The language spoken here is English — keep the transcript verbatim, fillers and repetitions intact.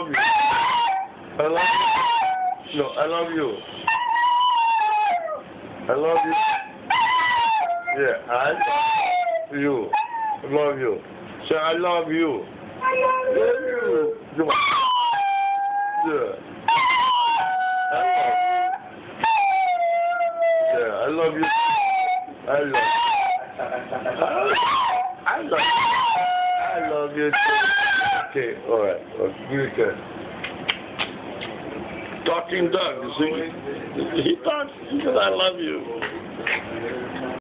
love you. I love you. No, I love you. I love you. Yeah, I love you. I love you. Say, I love you. I love you. Come on. Yeah. I love you. Yeah, I love you. I love you. I love you. I love you too. Okay, alright. Okay. Talking dog, you see? He talks, he says, I love you.